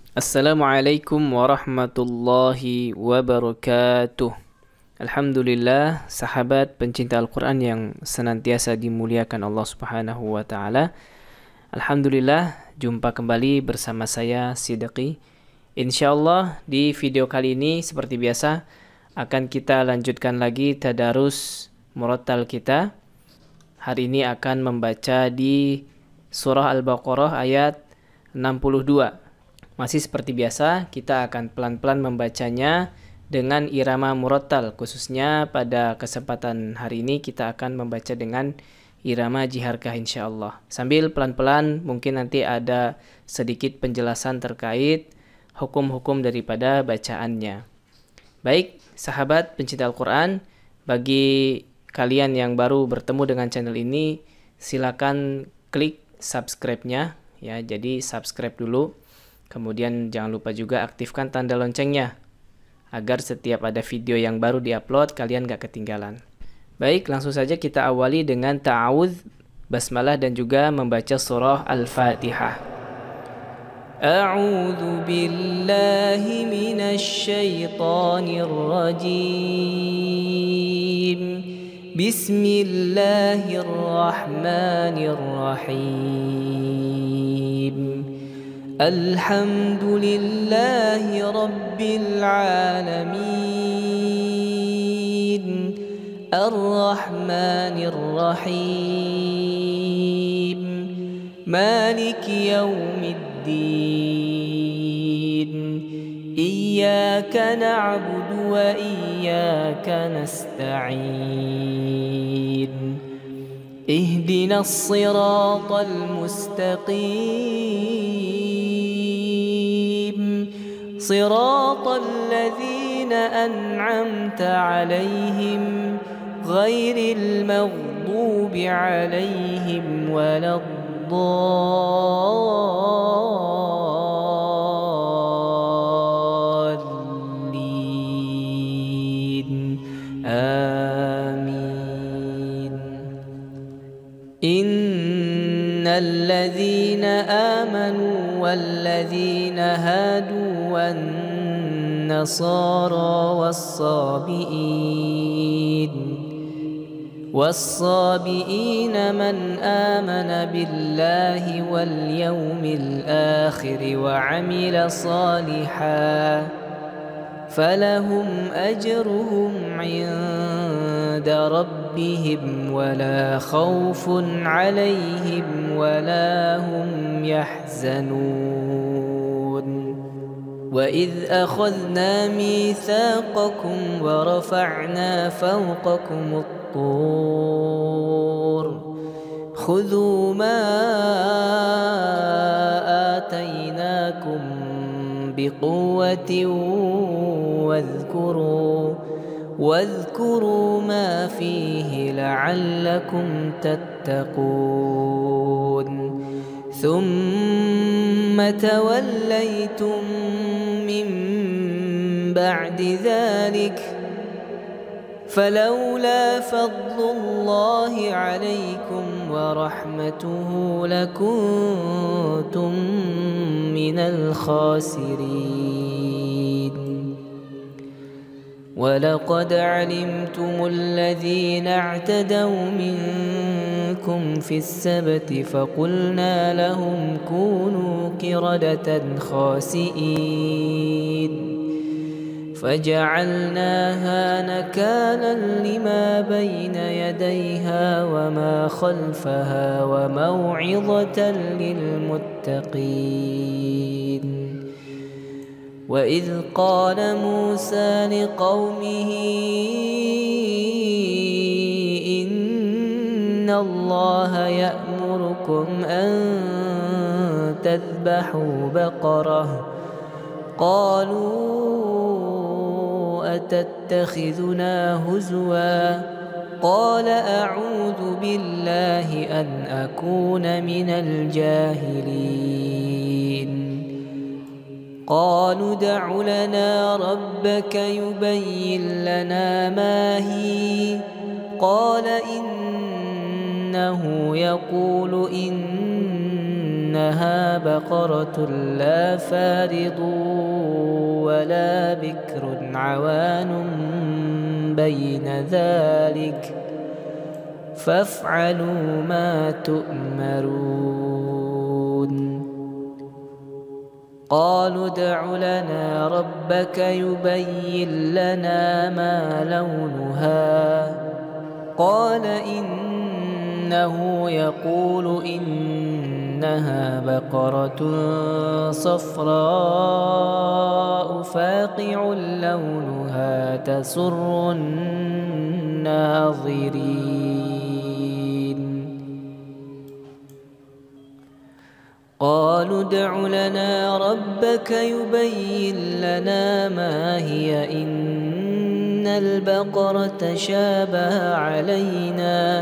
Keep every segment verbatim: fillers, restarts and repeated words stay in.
Assalamualaikum warahmatullahi wabarakatuh. Alhamdulillah, sahabat pencinta Al-Quran yang senantiasa dimuliakan Allah Subhanahu wa Ta'ala. Alhamdulillah, jumpa kembali bersama saya Siddiqi. Insyaallah di video kali ini seperti biasa akan kita lanjutkan lagi tadarus murattal kita. Hari ini akan membaca di surah Al-Baqarah ayat enam puluh dua. Masih seperti biasa, kita akan pelan-pelan membacanya dengan irama murattal. Khususnya pada kesempatan hari ini kita akan membaca dengan irama jiharkah insyaallah. Sambil pelan-pelan mungkin nanti ada sedikit penjelasan terkait hukum-hukum daripada bacaannya. Baik, sahabat pencinta Al-Quran, bagi kalian yang baru bertemu dengan channel ini, silakan klik subscribe-nya ya. Jadi subscribe dulu. Kemudian jangan lupa juga aktifkan tanda loncengnya agar setiap ada video yang baru diupload kalian gak ketinggalan. Baik, langsung saja kita awali dengan ta'awudz, basmalah dan juga membaca surah Al-Fatihah. A'udzu billahi minasy syaithanir rajim. Bismillahirrahmanirrahim. Alhamdulillahi Rabbil Alamin. Ar-Rahmanir Rahim. Maliki Yaumiddin. Iyyaka na'budu wa iyyaka nasta'in. Ihdinas siratal mustaqim. صراط الذين أنعمت عليهم غير المغضوب عليهم ولا الضالين آمين. إن الذين آمنوا والذين هادوا والنصارى والصابئين والصابئين من آمن بالله واليوم الآخر وعمل صالحا فلهم أجرهم عند ربهم ولا خوف عليهم ولا هم يحزنون. وإذ أخذنا ميثاقكم ورفعنا فوقكم الطور خذوا ما آتيناكم بقوة واذكروا واذكروا ما فيه لعلكم تتقون. ثم توليتم من بعد ذلك فلولا فضل الله عليكم ورحمته لكنتم من الخاسرين. ولقد علمتم الذين اعتدوا منكم في السبت فقلنا لهم كونوا قردة خاسئين فجعلناها نكالا لما بين يديها وما خلفها وموعظة للمتقين. وإذ قال موسى لقومه إن الله يأمركم أن تذبحوا بقرة قالوا أتتخذنا هزوا قال أعوذ بالله أن أكون من الجاهلين. قالوا ادع لنا ربك يبين لنا ما هي قال إنه يقول إن إنها بقرة لا فارض ولا بكر عوان بين ذلك فافعلوا ما تؤمرون قالوا ادع لنا ربك يبين لنا ما لونها قال إنه يقول إنها بقرة صفراء فاقع لونها تسر الناظرين قالوا ادع لنا ربك يبين لنا ما هي إن البقرة شابه علينا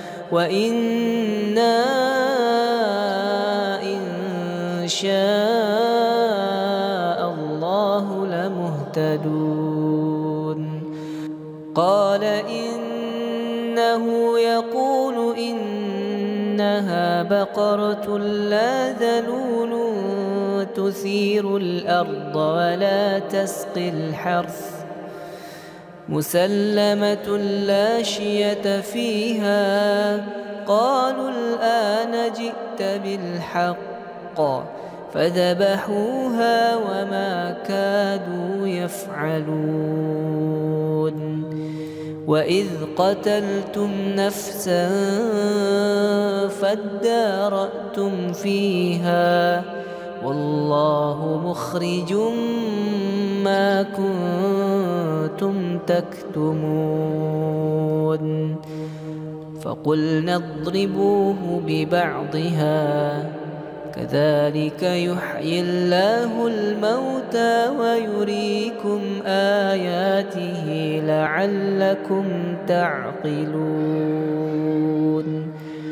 وإنا إن شاء الله لمهتدون قال إنه يقول إنها بقرة لا ذلول تثير الأرض ولا تسقي الحرث مسلمة لا شية فيها قالوا الآن جئت بالحق فذبحوها وما كادوا يفعلون وإذ قتلتم نفسا فادارأتم فيها والله مخرج ما كنتم تكتمون فقلنا اضربوه ببعضها كذلك يحيي الله الموتى ويريكم آياته لعلكم تعقلون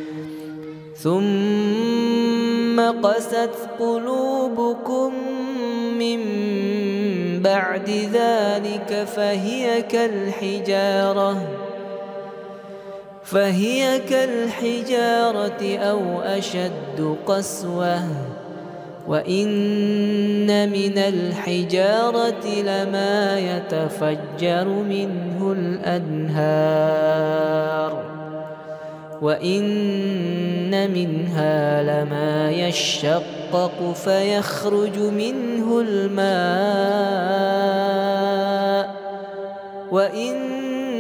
ثم قست قلوبكم من بعد ذلك فهي كالحجارة فهي كالحجارة أو أشد قسوة وإن من الحجارة لما يتفجر منه الأنهار وإن منها لما يشقق فيخرج منه الماء وإن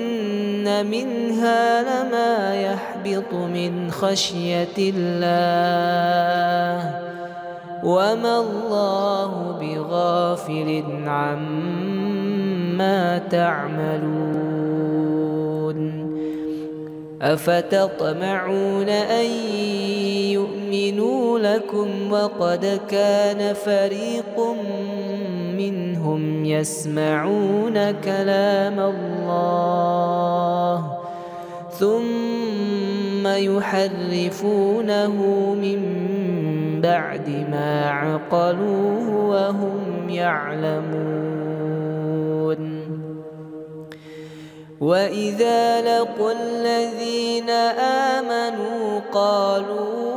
منها لما يحبط من خشية الله وما الله بغافل عما تعملون أفتطمعون أن يؤمنوا لكم وقد كان فريق منهم يسمعون كلام الله ثم يحرفونه من بعد ما عقلوه وهم يعلمون وإذا لقوا الذين آمنوا قالوا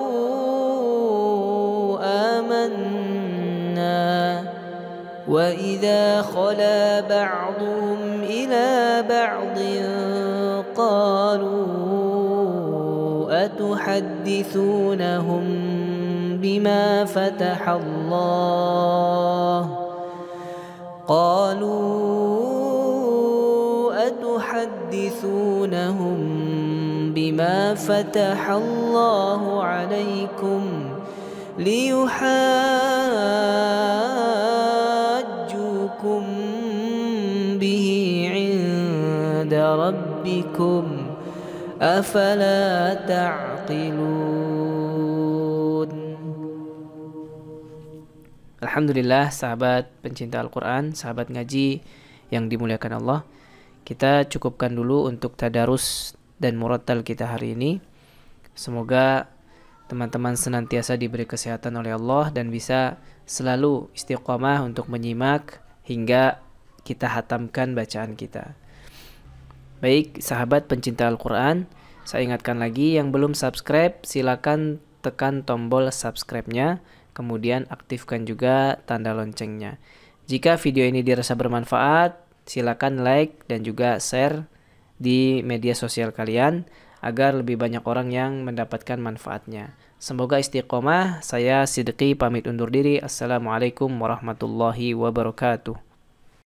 آمنا وإذا خلا بعضهم إلى بعض قالوا أتحدثونهم بما فتح الله قالوا أتحدثونهم بما فتح الله عليكم ليحاجوكم به عند ربكم أفلا تعقلون. Alhamdulillah, sahabat pencinta Al-Quran, sahabat ngaji yang dimuliakan Allah, kita cukupkan dulu untuk tadarus dan murattal kita hari ini. Semoga teman-teman senantiasa diberi kesehatan oleh Allah dan bisa selalu istiqomah untuk menyimak hingga kita hatamkan bacaan kita. Baik, sahabat pencinta Al-Quran, saya ingatkan lagi yang belum subscribe silakan tekan tombol subscribe-nya, kemudian aktifkan juga tanda loncengnya. Jika video ini dirasa bermanfaat, silakan like dan juga share di media sosial kalian agar lebih banyak orang yang mendapatkan manfaatnya. Semoga istiqomah. Saya Sidqi pamit undur diri. Assalamualaikum warahmatullahi wabarakatuh.